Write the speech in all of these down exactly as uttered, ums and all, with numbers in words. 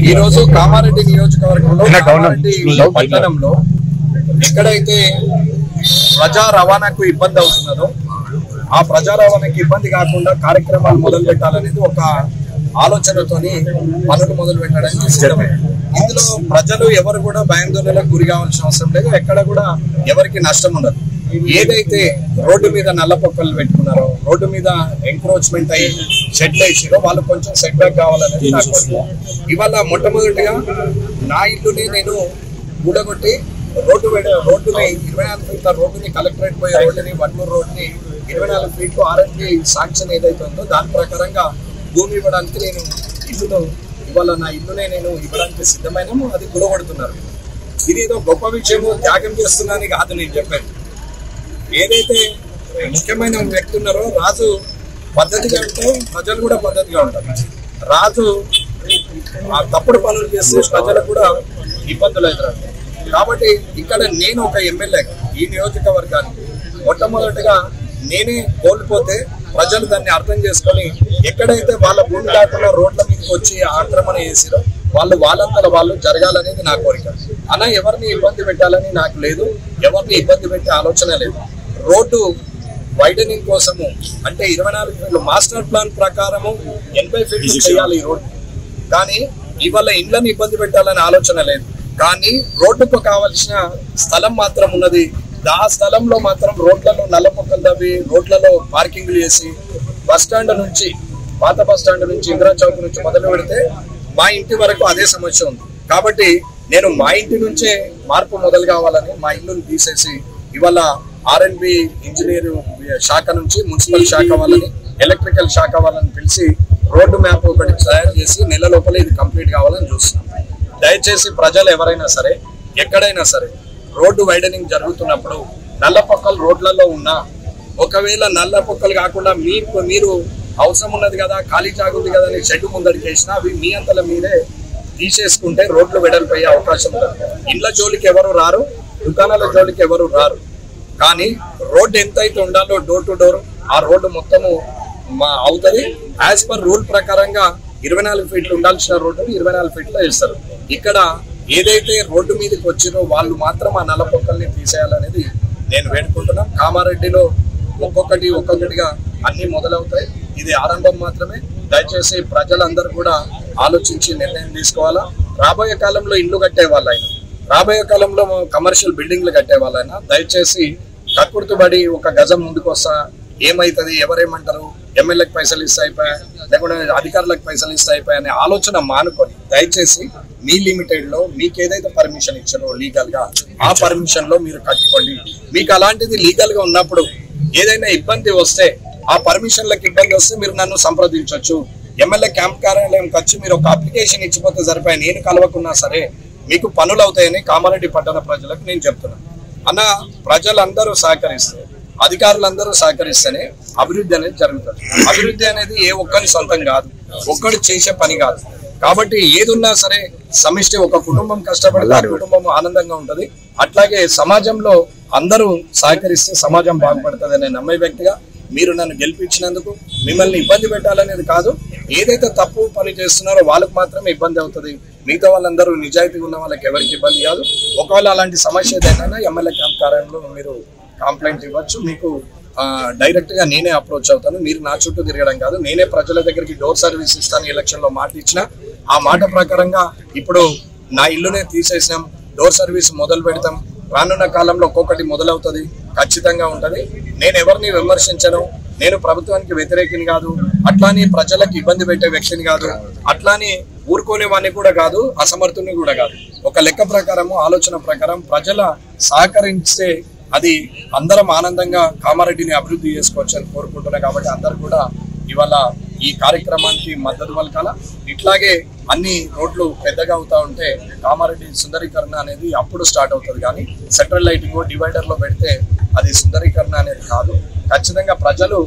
ఈ రోజు కామారెడ్డి నియోజకవర్గంలో కామారెడ్డి పట్టణంలో ఎక్కడైతే ప్రజా రవాణాకు ఇబ్బంది అవుతున్నదో ఆ ప్రజా రవాణాకి ఇబ్బంది కాకుండా కార్యక్రమాలు మొదలు పెట్టాలనేది ఒక ఆలోచనతోని పనులు మొదలు పెట్టడానికి సిద్ధమే. ఇందులో ప్రజలు ఎవరు కూడా భయాందోళనలకు గురి కావాల్సిన అవసరం లేదు. ఎక్కడ కూడా ఎవరికి నష్టం ఉండదు. ఏదైతే రోడ్డు మీద నల్ల పొక్కలు పెట్టుకున్నారో, రోడ్డు మీద ఎంక్రోచ్మెంట్ అయ్యి షెడ్ వేసిరో వాళ్ళు కొంచెం సెట్ బ్యాక్ కావాలనేది నా కోరిక. ఇవాళ మొట్టమొదటిగా నా ఇల్లుని నేను కూడగొట్టి రోడ్డు రోడ్డుని ఇరవై నాలుగు ఫీట్ల రోడ్డుని కలెక్టరేట్ పోయే రోడ్డుని వడ్లూరు రోడ్డుని ఇరవై నాలుగు ఫీట్లు ఆర్ఎండ్బి శాంక్షన్ ఏదైతే ఉందో దాని ప్రకారంగా భూమి ఇవ్వడానికి నేను ఇల్లును ఇవాళ నా ఇల్లునే నేను ఇవ్వడానికి సిద్ధమైనాము. అది కూడగొడుతున్నారు. ఇది ఏదో గొప్ప విషయము త్యాగం చేస్తున్నానని కాదు నేను చెప్పాను. ఏదైతే ముఖ్యమైన వ్యక్తి ఉన్నారో రాజు పద్ధతిగా ఉంటే ప్రజలు కూడా పద్ధతిగా ఉంటారు. రాజు ఆ తప్పుడు పనులు చేస్తే ప్రజలకు కూడా ఇబ్బందులు అవుతారు. కాబట్టి ఇక్కడ నేను ఒక ఎమ్మెల్యే ఈ నియోజకవర్గానికి మొట్టమొదటిగా నేనే కోల్పోతే ప్రజలు దాన్ని అర్థం చేసుకొని ఎక్కడైతే వాళ్ళ భూమి కాకుండా రోడ్ల మీదకి వచ్చి ఆక్రమణ చేసిరో వాళ్ళు వాళ్ళంతల వాళ్ళు జరగాలనేది నా కోరిక. అలా ఎవరిని ఇబ్బంది పెట్టాలని నాకు లేదు, ఎవరిని ఇబ్బంది పెట్టే ఆలోచన లేదు. రోడ్డు వైడనింగ్ కోసము అంటే ఇరవై నాలుగు ఫీట్లు మాస్టర్ ప్లాన్ ప్రకారము ఎనభై ఫీట్లు చేయాలి ఈ రోడ్డు. కానీ ఇవాళ ఇండ్లను ఇబ్బంది పెట్టాలని ఆలోచన లేదు. కానీ రోడ్డుకు కావలసిన స్థలం మాత్రం ఉన్నది. ఆ స్థలంలో మాత్రం రోడ్లలో నల్ల మొక్కలు తవ్వి రోడ్లలో పార్కింగ్లు చేసి బస్ స్టాండ్ నుంచి పాత బస్ స్టాండ్ నుంచి ఇందిరా చౌక్ నుంచి మొదలు పెడితే మా ఇంటి వరకు అదే సమస్య ఉంది. కాబట్టి నేను మా ఇంటి నుంచే మార్పు మొదలు కావాలని మా ఇల్లుని తీసేసి ఇవాళ ఆర్ఎండ్బి ఇంజనీర్ శాఖ నుంచి మున్సిపల్ శాఖ వాళ్ళని ఎలక్ట్రికల్ శాఖ వాళ్ళని పిలిచి రోడ్డు మ్యాప్ ఒకటి తయారు చేసి నెల లోపల ఇది కంప్లీట్ కావాలని చూస్తున్నాం. దయచేసి ప్రజలు ఎవరైనా సరే ఎక్కడైనా సరే రోడ్డు వైడనింగ్ జరుగుతున్నప్పుడు నల్ల పొక్కలు రోడ్లలో ఉన్నా ఒకవేళ నల్ల పొక్కలు కాకుండా మీకు మీరు అవసరం ఉన్నది కదా ఖాళీ జాగుంది కదా అని షెడ్ ముందడికి వేసినా అవి మీ అంతల మీదే తీసేసుకుంటే రోడ్లు వెడల్పోయే అవకాశం ఉంటుంది. ఇండ్ల జోలికి ఎవరు రారు, దుకాణాల జోలికి ఎవరు రారు. కానీ రోడ్డు ఎంతైతే ఉండాలో డోర్ టు డోర్ ఆ రోడ్డు మొత్తము మా అవుతుంది. యాజ్ పర్ రూల్ ప్రకారంగా ఇరవై నాలుగు ఫీట్లు ఉండాల్సిన రోడ్డుని ఇరవై నాలుగు ఫీట్లో వేస్తారు. ఇక్కడ ఏదైతే రోడ్డు మీదకి వచ్చిరో వాళ్ళు మాత్రం ఆ నల్ల పొక్కల్ని తీసేయాలనేది నేను వేడుకుంటున్నాను. కామారెడ్డిలో ఒక్కొక్కటి ఒక్కొక్కటిగా అన్ని మొదలవుతాయి. ఇది ఆరంభం మాత్రమే. దయచేసి ప్రజలందరూ కూడా ఆలోచించి నిర్ణయం తీసుకోవాలా. రాబోయే కాలంలో ఇండ్లు కట్టే వాళ్ళైనా రాబోయే కాలంలో కమర్షియల్ బిల్డింగ్లు కట్టే వాళ్ళైనా దయచేసి కక్కుర్తుబడి ఒక గజం ముందుకు వస్తా ఏమైతుంది ఎవరేమంటారు ఎమ్మెల్యేకి పైసలు ఇస్తే అయిపోయా లేకుంటే అధికారులకు పైసలు ఇస్తే అయిపోయా అనే ఆలోచన మానుకొని దయచేసి మీ లిమిటెడ్ లో మీకు ఏదైతే పర్మిషన్ ఇచ్చారో లీగల్ గా ఆ పర్మిషన్ లో మీరు కట్టుకోండి. మీకు అలాంటిది లీగల్ గా ఉన్నప్పుడు ఏదైనా ఇబ్బంది వస్తే ఆ పర్మిషన్లకు ఇబ్బంది వస్తే మీరు నన్ను సంప్రదించవచ్చు. ఎమ్మెల్యే క్యాంప్ కార్యాలయంకి వచ్చి మీరు ఒక అప్లికేషన్ ఇచ్చిపోతే సరిపోయి నేను కలవకున్నా సరే మీకు పనులు అవుతాయని కామారెడ్డి పట్టణ ప్రజలకు నేను చెప్తున్నాను. అన్న ప్రజలందరూ సహకరిస్తే అధికారులందరూ సహకరిస్తేనే అభివృద్ధి అనేది జరుగుతుంది. అభివృద్ధి అనేది ఏ ఒక్కరి సొంతం కాదు, ఒక్కడు చేసే పని కాదు. కాబట్టి ఏదున్నా సరే సమిష్టి ఒక కుటుంబం కష్టపడితే ఆ కుటుంబం ఆనందంగా ఉంటది. అట్లాగే సమాజంలో అందరూ సహకరిస్తే సమాజం బాగుపడుతుంది అనే నమ్మే వ్యక్తిగా మీరు నన్ను గెలిపించినందుకు మిమ్మల్ని ఇబ్బంది పెట్టాలనేది కాదు. ఏదైతే తప్పు పని చేస్తున్నారో వాళ్ళకు మాత్రమే ఇబ్బంది అవుతుంది. మిగతా వాళ్ళందరూ నిజాయితీగా ఉన్న వాళ్ళకి ఎవరికి ఇబ్బంది కాదు. ఒకవేళ అలాంటి సమస్య ఏదైనా ఎమ్మెల్యే క్యాంప్ కార్యాలయంలో మీరు కంప్లైంట్ ఇవ్వచ్చు. మీకు డైరెక్ట్ గా నేనే అప్రోచ్ అవుతాను. మీరు నా చుట్టూ తిరగడం కాదు. నేనే ప్రజల దగ్గరికి డోర్ సర్వీస్ ఇస్తాను. ఎలక్షన్ లో మాట ఇచ్చిన ఆ మాట ప్రకారంగా ఇప్పుడు నా ఇల్లునే తీసేసినాం. డోర్ సర్వీస్ మొదలు పెడతాం. రానున్న కాలంలో ఒక్కొక్కటి మొదలవుతుంది, ఖచ్చితంగా ఉంటది. నేను ఎవరిని విమర్శించను. నేను ప్రభుత్వానికి వ్యతిరేకిని కాదు, అట్లాని ప్రజలకు ఇబ్బంది పెట్టే వ్యక్తిని కాదు, అట్లాని ఊరుకోనే వాడిని కూడా కాదు, అసమర్థుని కూడా కాదు. ఒక లెక్క ప్రకారము ఆలోచన ప్రకారం ప్రజల సహకరిస్తే అది అందరం ఆనందంగా కామారెడ్డిని అభివృద్ధి చేసుకోవచ్చు అని కోరుకుంటున్నాయి. కాబట్టి అందరు కూడా ఇవాళ ఈ కార్యక్రమానికి మద్దతు పలకాల. ఇట్లాగే అన్ని రోడ్లు పెద్దగా అవుతా ఉంటే కామారెడ్డి సుందరీకరణ అనేది అప్పుడు స్టార్ట్ అవుతుంది. కానీ సెంట్రల్ లైటింగ్ డివైడర్ లో పెడితే అది సుందరీకరణ అనేది కాదు. ఖచ్చితంగా ప్రజలు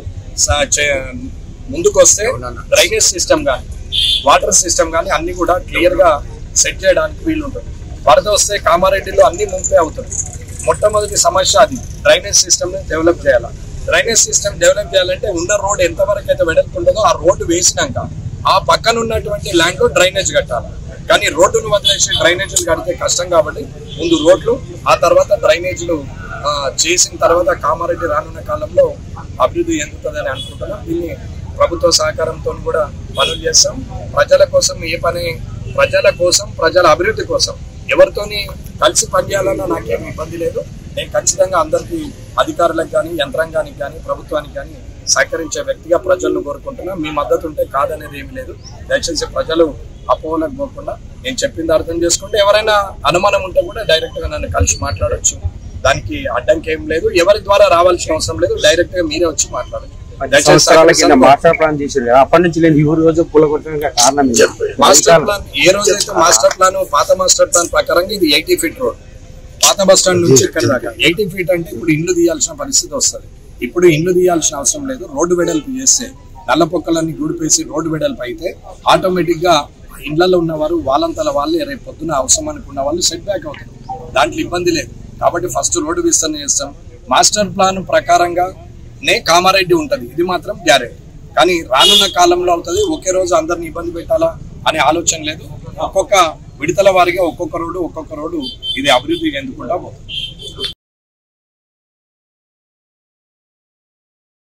ముందుకు వస్తే డ్రైనేజ్ సిస్టమ్ కానీ వాటర్ సిస్టమ్ కానీ అన్ని కూడా క్లియర్ గా సెట్ చేయడానికి వీలుంటుంది. వరద వస్తే కామారెడ్డిలో అన్ని ముంపే అవుతుంది. మొట్టమొదటి సమస్య అది డ్రైనేజ్ సిస్టమ్ ని డెవలప్ చేయాలి. డ్రైనేజ్ సిస్టమ్ డెవలప్ చేయాలంటే ఉన్న రోడ్ ఎంతవరకు అయితే వెడల్పు ఉంటుందో ఆ రోడ్డు వేసినాక ఆ పక్కన ఉన్నటువంటి ల్యాండ్ లో డ్రైనేజ్ కట్టాలి. కానీ రోడ్డును వదిలేసి డ్రైనేజీలు కడితే కష్టం కాబట్టి ముందు రోడ్లు, ఆ తర్వాత డ్రైనేజీలు చేసిన తర్వాత కామారెడ్డి రానున్న కాలంలో అభివృద్ధి చెందుతుందని అనుకుంటున్నాం. దీన్ని ప్రభుత్వ సహకారంతో కూడా పనులు చేస్తాం. ప్రజల కోసం ఏ పని, ప్రజల కోసం, ప్రజల అభివృద్ధి కోసం ఎవరితోని కలిసి పనిచేయాలన్నా నాకేం ఇబ్బంది లేదు. నేను ఖచ్చితంగా అందరికీ, అధికారులకు కానీ, యంత్రాంగానికి కానీ, ప్రభుత్వానికి కానీ సహకరించే వ్యక్తిగా ప్రజలను కోరుకుంటున్నా. మీ మద్దతు ఉంటే కాదనేది ఏమి లేదు. దయచేసి ప్రజలు అపోహలకు పోకుండా నేను చెప్పింది అర్థం చేసుకుంటే, ఎవరైనా అనుమానం ఉంటే కూడా డైరెక్ట్ గా నన్ను కలిసి మాట్లాడొచ్చు. దానికి అడ్డంకి ఏం లేదు. ఎవరి ద్వారా రావాల్సిన అవసరం లేదు. డైరెక్ట్ గా మీరే వచ్చి మాట్లాడచ్చు. మాస్టర్ ప్లాన్ చేశారు, అప్పటి నుంచి లేదు. ఈ రోజు కారణం మాస్టర్ ప్లాన్ ఏ రోజైతే మాస్టర్ ప్లాన్, పాత మాస్టర్ ప్లాన్ ప్రకారంగా ఇది ఎయిటీ ఫీట్ రోడ్, పాత బస్ స్టాండ్ నుంచి ఇక్కడ దాకా ఎయిటీ ఫీట్ అంటే ఇప్పుడు ఇండ్లు తీయాల్సిన పరిస్థితి వస్తుంది. ఇప్పుడు ఇండ్లు తీయాల్సిన అవసరం లేదు. రోడ్డు వెడల్పు చేస్తే, నల్ల పొక్కలన్నీ గూడిపేసి రోడ్డు వెడల్పు అయితే ఆటోమేటిక్ గా ఇండ్లలో ఉన్నవారు వాళ్ళంతల వాళ్ళే రేపు పొద్దున అవసరం అనుకున్న వాళ్ళు సెట్ బ్యాక్ అవుతారు. దాంట్లో ఇబ్బంది లేదు. కాబట్టి ఫస్ట్ రోడ్డు విస్తరణ చేస్తాం. మాస్టర్ ప్లాన్ ప్రకారంగా నే కామారెడ్డి ఉంటది, ఇది మాత్రం గ్యారెంటీ. కానీ రానున్న కాలంలో అవుతుంది. ఒకే రోజు అందరిని ఇబ్బంది పెట్టాలా అనే ఆలోచన లేదు. ఒక్కొక్క విడతల వారిగా ఒక్కొక్క రోడ్డు ఒక్కొక్క రోడ్డు ఇది అభివృద్ధి ఎందుకుంటా పోతుంది.